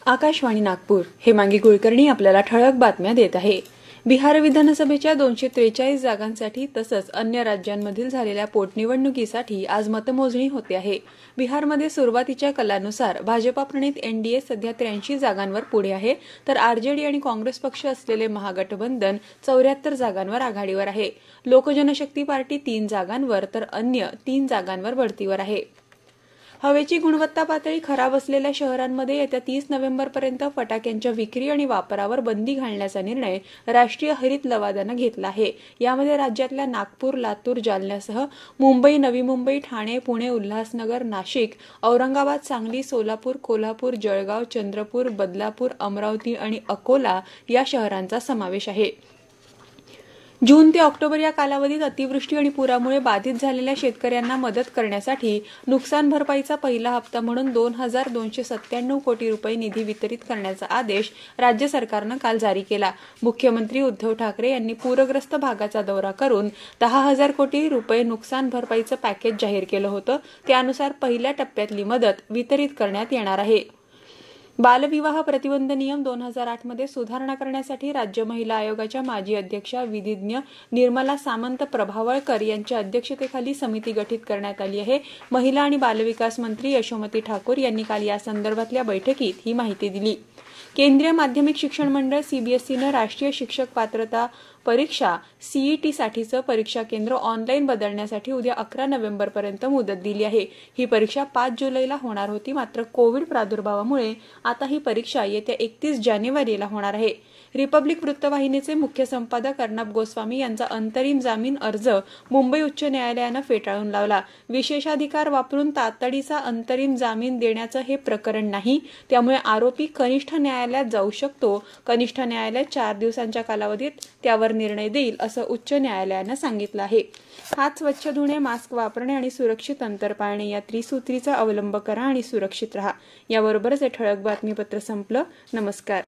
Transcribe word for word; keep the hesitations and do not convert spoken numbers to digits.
आकाशवाणी नागपूर. हेमांगी कुलकर्णी आपल्याला ठळक बातम्या देत आहे. बिहार विधानसभेच्या दोनशे त्रेचाळीस जागांसाठी तसंच अन्य राज्यांमधील झालेल्या पोटनिवडणुकीसाठी आज मतमोजणी होते आहे. बिहारमध्ये सुरुवातीच्या कलानुसार भाजपा प्रणित एनडीए सध्या त्र्याऐंशी जागांवर पुढे आहे, तर आरजेडी आणि काँग्रेस पक्ष असलेले महागठबंधन चौऱ्याहत्तर जागांवर आघाडीवर आहे. लोकजनशक्ती पार्टी तीन जागांवर तर अन्य तीन जागांवर बढतीवर आहे. हवेची गुणवत्ता पातळी खराब असलेल्या शहरांमध्ये येत्या तीस नोव्हेंबरपर्यंत फटाक्यांच्या विक्री आणि वापरावर बंदी घालण्याचा निर्णय राष्ट्रीय हरित लवादानं घेतला आहे. यामध्ये राज्यातल्या नागपूर, लातूर, जालन्यासह मुंबई, नवी मुंबई, ठाणे, पुणे, उल्हासनगर, नाशिक, औरंगाबाद, सांगली, सोलापूर, कोल्हापूर, जळगाव, चंद्रपूर, बदलापूर, अमरावती आणि अकोला या शहरांचा समावेश आहे. जून ते ऑक्टोबर या कालावधीत अतिवृष्टी आणि पुरामुळे बाधित झालेल्या शेतकऱ्यांना मदत करण्यासाठी नुकसान भरपाईचा पहिला हप्ता म्हणून दोन हजार दोनशे सत्त्याण्णव कोटी रुपये निधी वितरित करण्याचा आदेश राज्य सरकारनं काल जारी केला. मुख्यमंत्री उद्धव ठाकरे यांनी पूरग्रस्त भागाचा दौरा करून दहा हजार कोटी रुपये नुकसान भरपाईचं पॅकेज जाहीर केलं होतं. त्यानुसार पहिल्या टप्प्यातली मदत वितरित करण्यात येणार आहे. बालविवाह प्रतिबंध नियम दोन हजार आठ मध्ये सुधारणा करण्यासाठी राज्य महिला आयोगाच्या माजी अध्यक्षा विधिज्ञ निर्मला सामंत प्रभावळकर यांच्या अध्यक्षतेखाली समिती गठीत करण्यात आली आहे. महिला आणि बालविकास मंत्री यशोमती ठाकूर यांनी काल या संदर्भातल्या बैठकीत ही माहिती दिली. केंद्रीय माध्यमिक शिक्षण मंडळ सीबीएसईनं राष्ट्रीय शिक्षक पात्रता परीक्षा सीईटी साठीचं परीक्षा केंद्र ऑनलाईन बदलण्यासाठी उद्या अकरा नोव्हेंबरपर्यंत मुदत दिली आहे. ही परीक्षा पाच जुलैला होणार होती, मात्र कोविड प्रादुर्भावामुळे आता ही परीक्षा येत्या एकतीस जानेवारीला होणार आहे. रिपब्लिक वृत्तवाहिनीचे मुख्य संपादक अर्णब गोस्वामी यांचा अंतरिम जामीन अर्ज मुंबई उच्च न्यायालयानं फेटाळून लावला. विशेषाधिकार वापरून तातडीचा अंतरिम जामीन देण्याचं हे प्रकरण नाही, त्यामुळे आरोपी कनिष्ठ न्यायालयात जाऊ शकतो. कनिष्ठ न्यायालय चार दिवसांच्या कालावधीत त्यावर निर्णय देईल असं उच्च न्यायालयानं सांगितलं आहे. हात स्वच्छ धुणे, मास्क वापरणे आणि सुरक्षित अंतर पाळणे या त्रिसूत्रीचा अवलंब करा आणि सुरक्षित रहा. याबरोबरच हे ठळक बातमीपत्र संपलं. नमस्कार.